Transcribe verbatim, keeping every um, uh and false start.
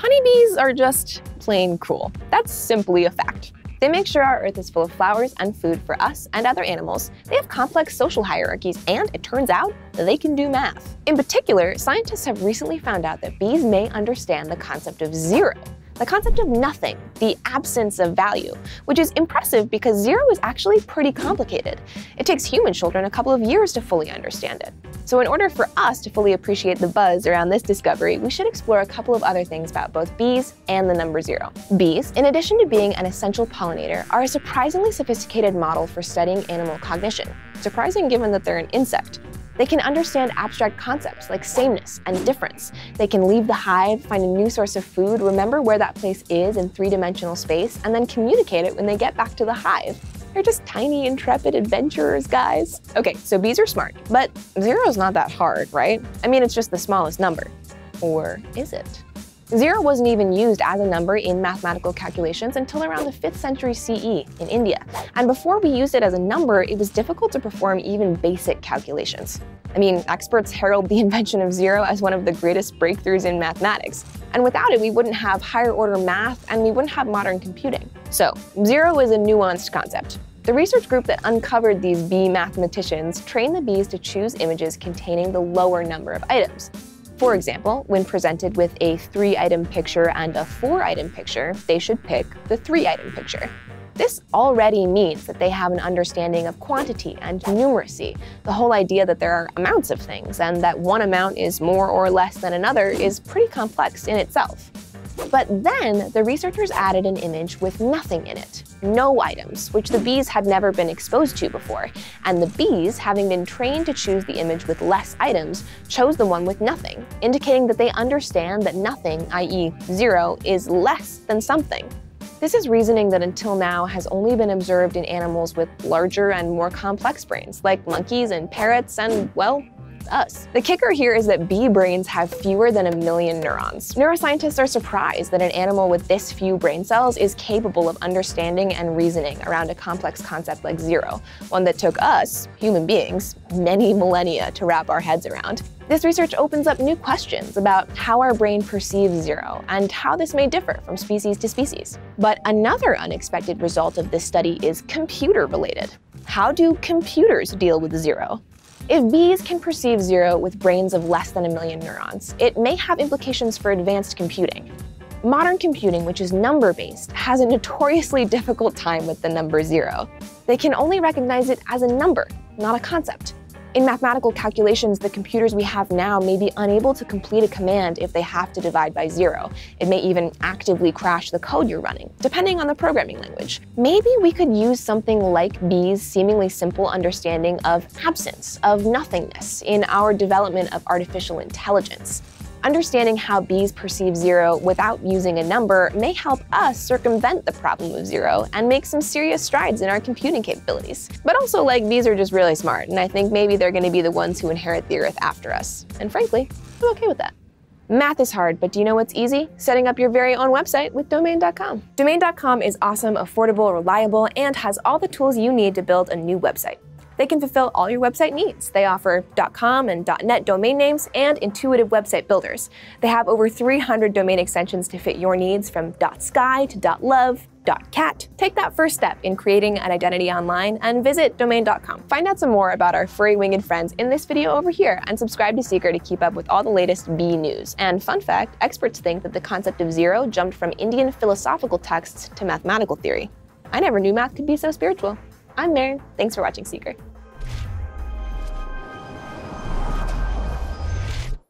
Honeybees are just plain cool. That's simply a fact. They make sure our Earth is full of flowers and food for us and other animals. They have complex social hierarchies, and it turns out they can do math. In particular, scientists have recently found out that bees may understand the concept of zero, the concept of nothing, the absence of value, which is impressive because zero is actually pretty complicated. It takes human children a couple of years to fully understand it. So in order for us to fully appreciate the buzz around this discovery, we should explore a couple of other things about both bees and the number zero. Bees, in addition to being an essential pollinator, are a surprisingly sophisticated model for studying animal cognition. Surprising given that they're an insect. They can understand abstract concepts like sameness and difference. They can leave the hive, find a new source of food, remember where that place is in three-dimensional space, and then communicate it when they get back to the hive. They're just tiny, intrepid adventurers, guys. Okay, so bees are smart, but zero's not that hard, right? I mean, it's just the smallest number. Or is it? Zero wasn't even used as a number in mathematical calculations until around the fifth century C E in India. And before we used it as a number, it was difficult to perform even basic calculations. I mean, experts herald the invention of zero as one of the greatest breakthroughs in mathematics. And without it, we wouldn't have higher order math and we wouldn't have modern computing. So, zero is a nuanced concept. The research group that uncovered these bee mathematicians trained the bees to choose images containing the lower number of items. For example, when presented with a three-item picture and a four-item picture, they should pick the three-item picture. This already means that they have an understanding of quantity and numeracy. The whole idea that there are amounts of things and that one amount is more or less than another is pretty complex in itself. But then the researchers added an image with nothing in it, no items, which the bees had never been exposed to before. And the bees, having been trained to choose the image with less items, chose the one with nothing, indicating that they understand that nothing, that is zero, is less than something. This is reasoning that until now has only been observed in animals with larger and more complex brains, like monkeys and parrots and, well, us. The kicker here is that bee brains have fewer than a million neurons. Neuroscientists are surprised that an animal with this few brain cells is capable of understanding and reasoning around a complex concept like zero, one that took us, human beings, many millennia to wrap our heads around. This research opens up new questions about how our brain perceives zero and how this may differ from species to species. But another unexpected result of this study is computer-related. How do computers deal with zero? If bees can perceive zero with brains of less than a million neurons, it may have implications for advanced computing. Modern computing, which is number-based, has a notoriously difficult time with the number zero. They can only recognize it as a number, not a concept. In mathematical calculations, the computers we have now may be unable to complete a command if they have to divide by zero. It may even actively crash the code you're running, depending on the programming language. Maybe we could use something like bees' seemingly simple understanding of absence, of nothingness, in our development of artificial intelligence. Understanding how bees perceive zero without using a number may help us circumvent the problem of zero and make some serious strides in our computing capabilities. But also, like, bees are just really smart, and I think maybe they're going to be the ones who inherit the Earth after us. And frankly, I'm okay with that. Math is hard, but do you know what's easy? Setting up your very own website with domain dot com. domain dot com is awesome, affordable, reliable, and has all the tools you need to build a new website. They can fulfill all your website needs. They offer .com and .net domain names and intuitive website builders. They have over three hundred domain extensions to fit your needs, from .sky to .love, .cat. Take that first step in creating an identity online and visit domain dot com. Find out some more about our furry winged friends in this video over here, and subscribe to Seeker to keep up with all the latest bee news. And fun fact, experts think that the concept of zero jumped from Indian philosophical texts to mathematical theory. I never knew math could be so spiritual. I'm Maren. Thanks for watching Seeker.